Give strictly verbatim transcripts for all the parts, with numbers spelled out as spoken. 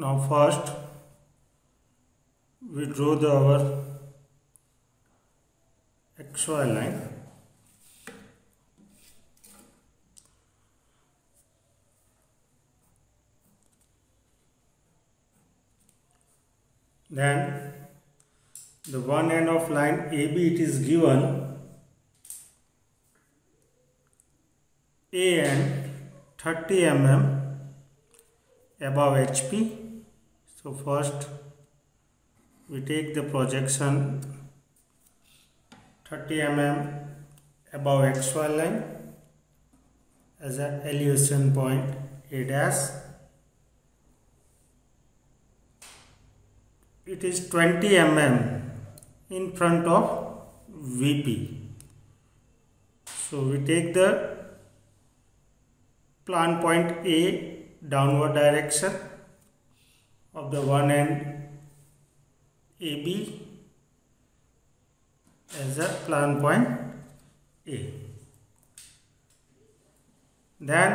Now first we draw the our X Y line. Then the one end of line A B, it is given A N thirty millimeters above H P. So first we take the projection thirty millimeters above X Y line as an elevation point A dash. It is twenty millimeters in front of V P. So we take the plan point A downward direction of the one end A B as a plan point A. Then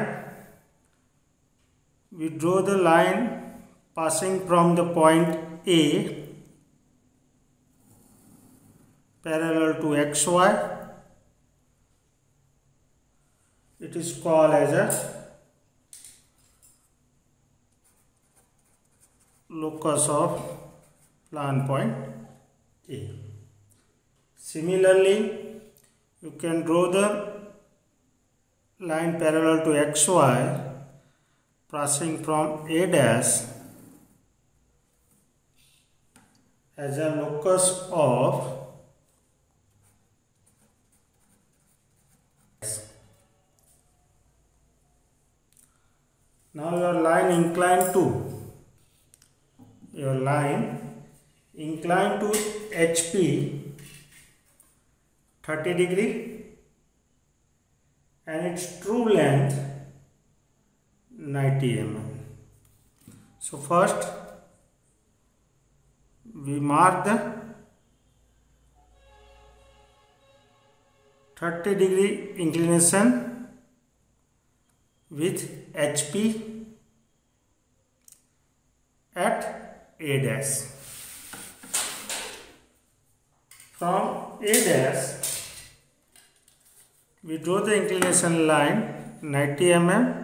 we draw the line passing from the point A parallel to X Y. It is called as a locus of plan point A. Similarly, you can draw the line parallel to X Y passing from A dash as a locus of now your line inclined to your line inclined to H P thirty degree and its true length ninety millimeters. So first we mark the thirty degree inclination with H P at A dash. From A dash we draw the inclination line ninety millimeters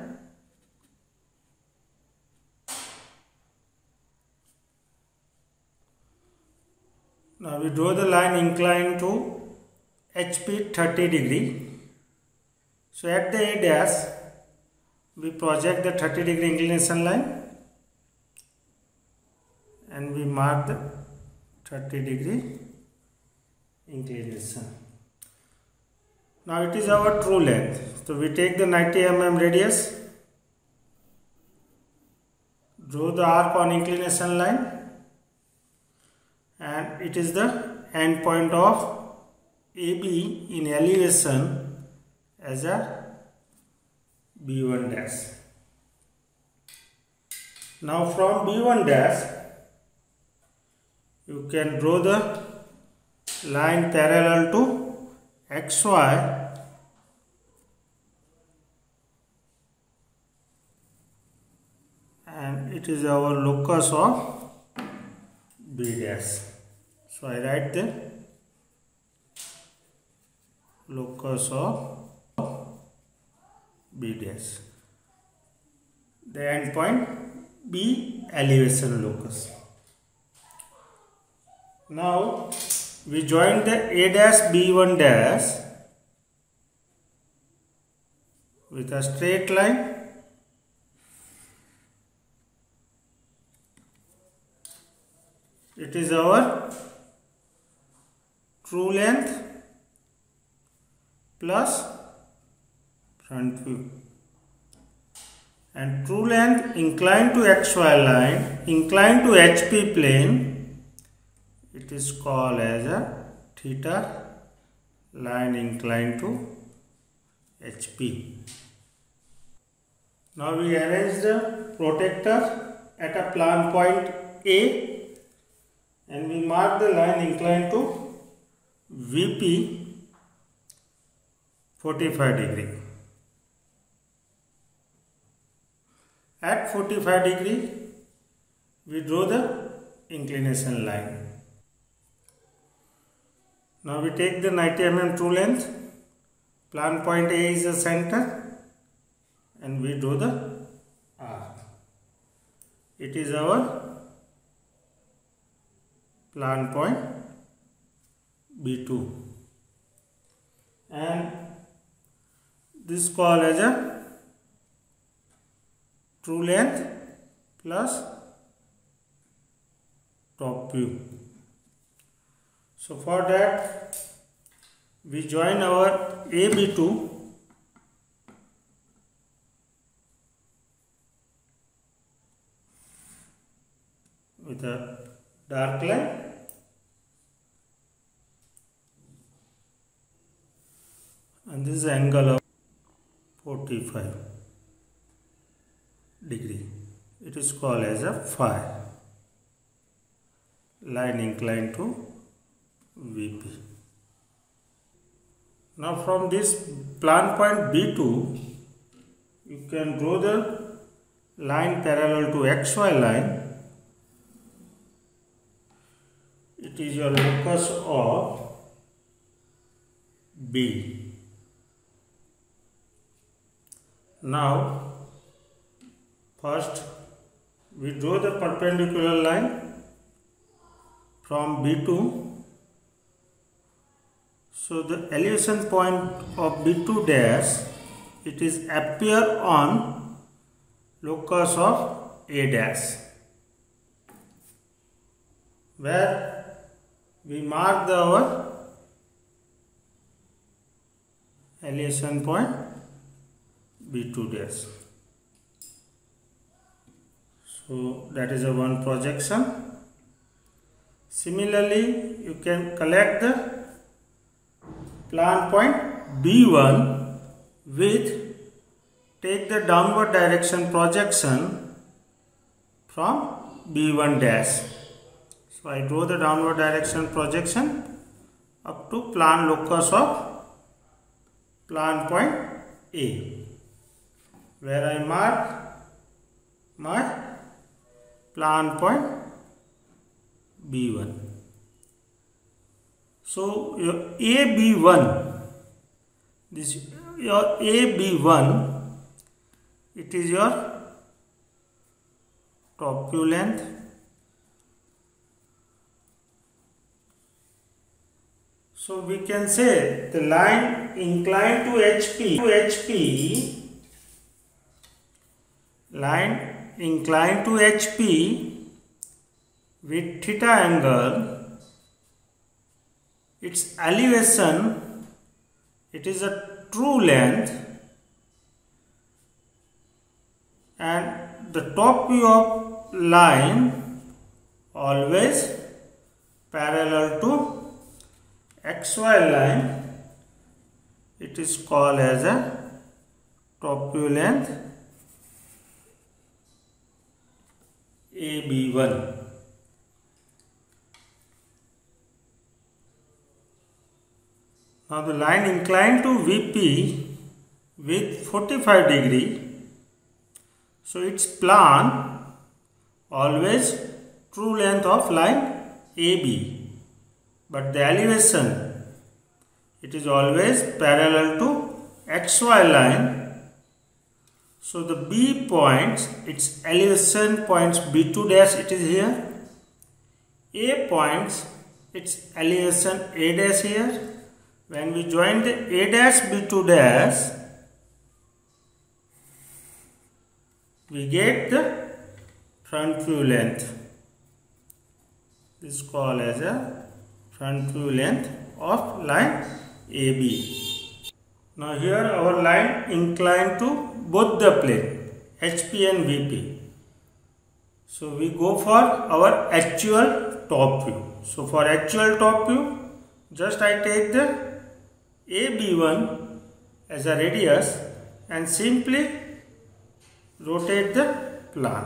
now we draw the line inclined to H P thirty degree. So at the A dash we project the thirty degree inclination line and we mark the thirty degree inclination. Now it is our true length. So we take the ninety millimeters radius, draw the arc on inclination line, and it is the end point of A B in elevation as a B one dash. Now from B one dash you can draw the line parallel to X Y and it is our locus of B dash. So I write the locus of B dash. The end point B elevation locus. Now we join the A dash B one dash with a straight line. It is our true length plus front view, and true length inclined to X Y line, inclined to H P plane. It is called as a theta line inclined to H P. Now we arrange the protector at a plan point A and we mark the line inclined to V P forty-five degree. At forty-five degree we draw the inclination line. Now we take the ninety millimeter true length, plan point A is the center, and we draw the arc. It is our plan point B two, and this is called as a true length plus top view. So for that we join our A B two with a dark line, and this is the angle of forty-five degree. It is called as a phi, line inclined to V P. Now from this plan point B two, you can draw the line parallel to X Y line. It is your locus of B. Now first we draw the perpendicular line from B two. So the elevation point of B two dash, it is appear on locus of A dash, where we mark the our elevation point B two dash. So that is a one projection. Similarly, you can collect the plan point B one with, take the downward direction projection from B one dash. So I draw the downward direction projection up to plan locus of plan point A, where I mark my plan point B one. So your A B one, this your A B one, it is your top view length. So we can say the line inclined to H P, to H P, line inclined to H P with theta angle, its elevation, it is a true length, and the top view of line always parallel to X Y line. It is called as a top view length A B one. Now the line inclined to V P with forty-five degree, so its plan always true length of line A B, but the elevation, it is always parallel to X Y line. So the B points, its elevation points B two dash, it is here. A points, its elevation A dash here. When we join the A dash B two dash, we get the front view length. This is called as a front view length of line A B. Now here our line inclined to both the plane, H P and V P. So we go for our actual top view. So for actual top view, just I take the A B one as a radius and simply rotate the plan,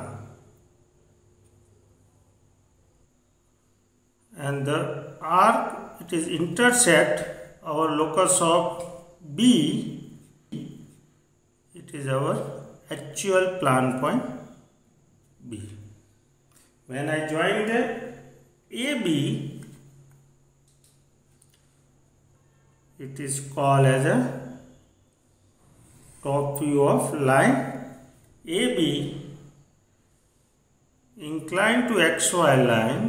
and the arc, it is intersect our locus of B, it is our actual plan point B. When I join the A B, it is called as a top view of line A B inclined to X Y line.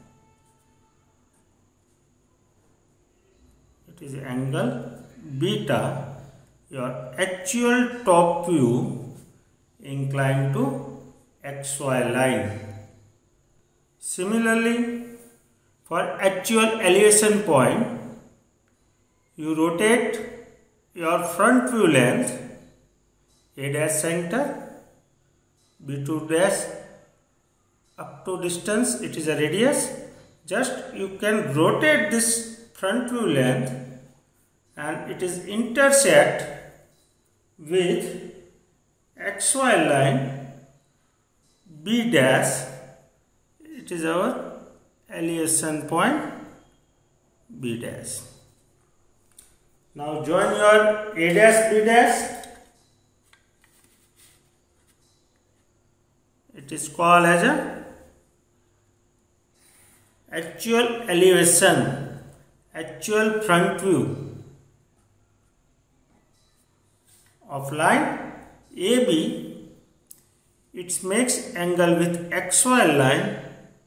It is angle beta, your actual top view inclined to X Y line. Similarly, for actual elevation point, you rotate your front view length A dash center, B two dash up to distance, it is a radius. Just you can rotate this front view length and it is intersect with X Y line B dash. It is our elevation point B dash. Now join your A dash B dash. It is called as a actual elevation, actual front view of line A B. It makes angle with X Y line.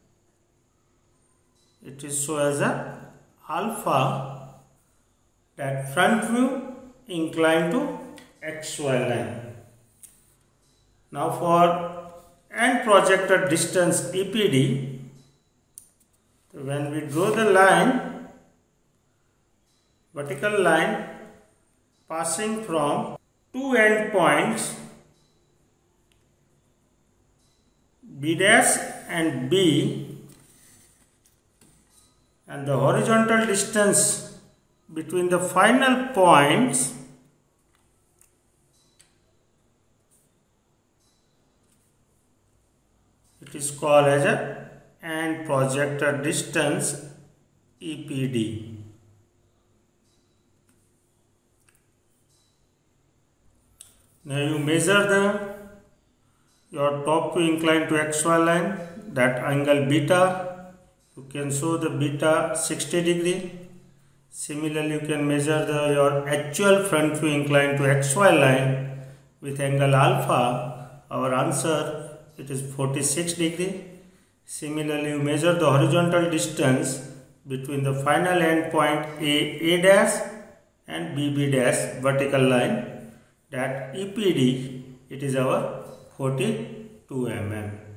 It is shown as a alpha, that front view inclined to X Y line. Now for end projected distance E P D, when we draw the line, vertical line passing from two end points B dash and B, and the horizontal distance between the final points it is called as a end projected distance E P D. Now you measure the your top view inclined to X Y line, that angle beta. You can show the beta sixty degree. Similarly, you can measure the your actual front view inclined to X Y line with angle alpha. Our answer, it is forty-six degree. Similarly, you measure the horizontal distance between the final end point A A dash and B B dash vertical line, that E P D, it is our forty-two millimeters.